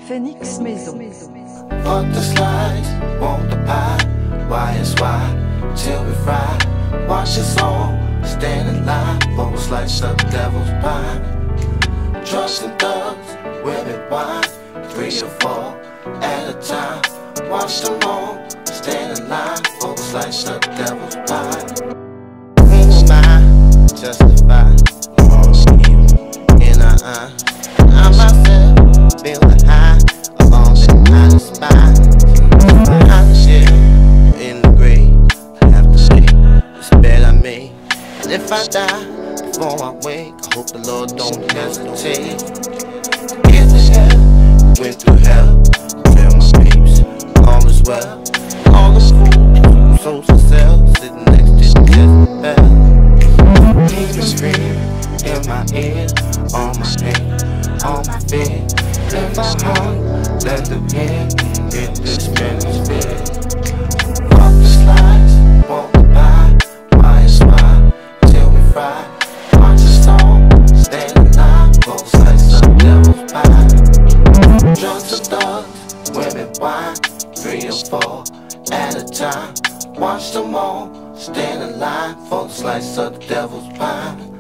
Phoenix Maison. Fuck the slides, want the pie. Why is why till we fry? Watch us all stand in line. Both slice up devil's pie. Trucks and thugs, women wine. 3 or 4 at a time. Watch them all stand in line. Both slice up devil's pie. Who am I? Justify all scheme in our eye. I myself feel the high of all that I despise. Behind the shit in the grave, I have to say it's bed I made. And if I die before I wake, I hope the Lord don't hesitate. Get to hell, went through hell, tell my peeps, all is well. All the fools, souls to sell, sitting next to the Jezebel. Demons scream in my ear, on my pain, on my fear. If I hung, let them hear, get this hemisphere. Fuck the slides, won't buy, why is why, till we fry. Watch us all, stand in line, both sides of devil's pie. Drugs and thugs, women wine, 3 or 4 at a time. Watch them all, stand in line, for the slice of the devil's pie.